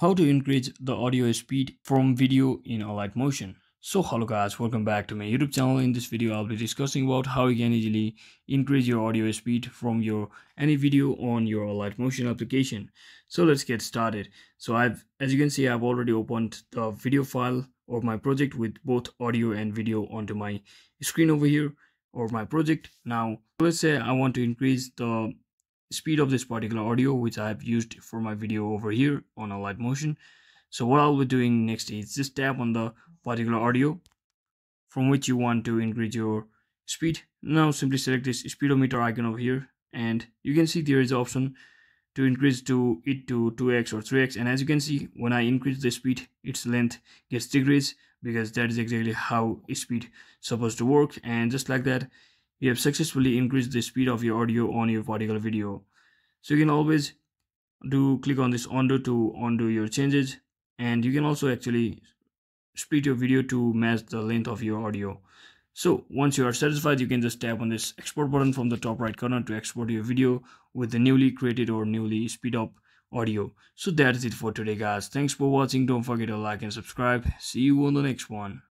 How to increase the audio speed from video in Alight Motion. So hello guys, welcome back to my YouTube channel. In this video I'll be discussing about how you can easily increase your audio speed from your any video on your Alight Motion application. So let's get started. So as you can see, I've already opened the video file of my project with both audio and video onto my screen over here, or my project. Now let's say I want to increase the speed of this particular audio which I have used for my video over here on Alight Motion. So what I'll be doing next is just tap on the particular audio from which you want to increase your speed. Now simply select this speedometer icon over here, and you can see there is an option to increase it to 2x or 3x, and as you can see, when I increase the speed, its length gets decreased, because that is exactly how speed supposed to work. And just like that, you have successfully increased the speed of your audio on your particular video. So you can always click on this undo to undo your changes, and you can also actually split your video to match the length of your audio. So once you are satisfied, you can just tap on this export button from the top right corner to export your video with the newly created or newly speed up audio. So that's it for today guys. Thanks for watching. Don't forget to like and subscribe. See you on the next one.